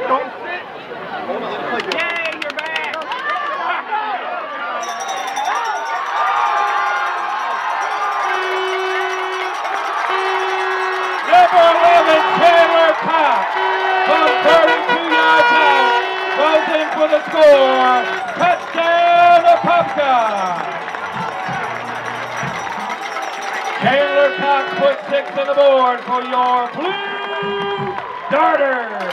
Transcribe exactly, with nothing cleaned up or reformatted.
Don't sit. Yay, you're back. Number eleven, Chandler Cox, from thirty-two yards out, goes in for the score. Touchdown, Apopka. Chandler Cox put six on the board for your Blue Darters.